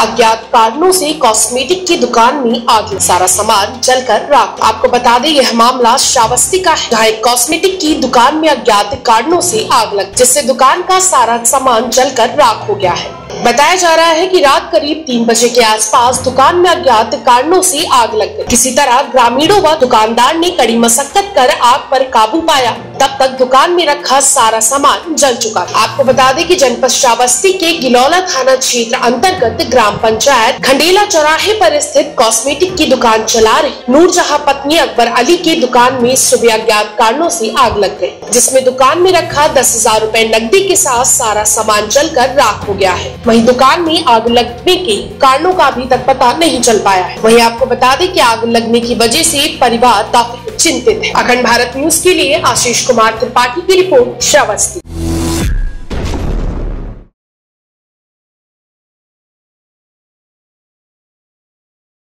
अज्ञात कारणों से कॉस्मेटिक की दुकान में आग, सारा सामान जलकर राख। आपको बता दें यह मामला श्रावस्ती का है, जहाँ एक कॉस्मेटिक की दुकान में अज्ञात कारणों से आग लग, जिससे दुकान का सारा सामान जलकर राख हो गया है। बताया जा रहा है कि रात करीब 3 बजे के आसपास दुकान में अज्ञात कारणों से आग लग गई। किसी तरह ग्रामीणों व दुकानदार ने कड़ी मशक्कत कर आग पर काबू पाया। तब तक दुकान में रखा सारा सामान जल चुका था। आपको बता दें कि जनपद श्रावस्ती के गिलौला थाना क्षेत्र अंतर्गत ग्राम पंचायत खंडेला चौराहे पर स्थित कॉस्मेटिक की दुकान चला रही नूरजहां पत्नी अकबर अली की दुकान में सुबह अज्ञात कारणों से आग लग गई, जिसमें दुकान में रखा 10,000 रुपए नकदी के साथ सारा सामान जलकर राख हो गया है। वहीं दुकान में आग लगने के कारणों का अभी तक पता नहीं चल पाया है। वहीं आपको बता दें कि आग लगने की वजह से परिवार काफी चिंतित है। अखंड भारत न्यूज के लिए आशीष कुमार त्रिपाठी की रिपोर्ट, श्रावस्ती।